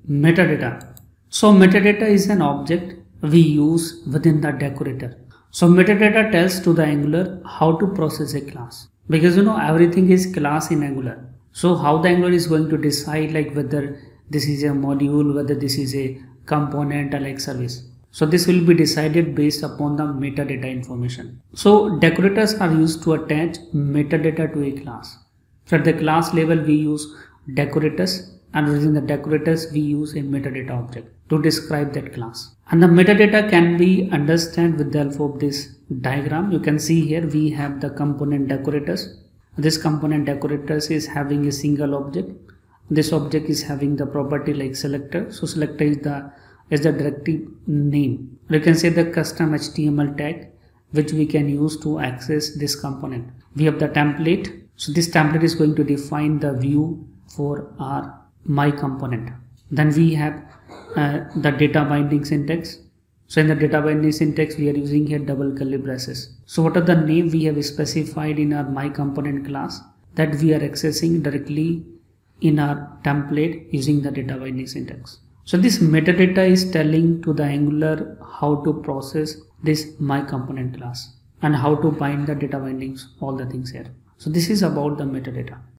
Metadata. So metadata is an object we use within the decorator. So metadata tells to the Angular how to process a class, because everything is class in Angular. So how the Angular is going to decide like whether this is a module, whether this is a component or like service. So this will be decided based upon the metadata information. So decorators are used to attach metadata to a class. So at the class level we use decorators, and within the decorators we use a metadata object to describe that class. And the metadata can be understood with the help of this diagram. You can see here we have the component decorators. This component decorators is having a single object. This object is having the property like selector. So selector is the directive name. You can say the custom HTML tag which we can use to access this component. We have the template. So this template is going to define the view for our my component. Then we have the data binding syntax. So in the data binding syntax we are using here double curly braces. So what are the name we have specified in our my component class that we are accessing directly in our template using the data binding syntax. So this metadata is telling to the Angular how to process this my component class and how to bind the data bindings, all the things here. So this is about the metadata.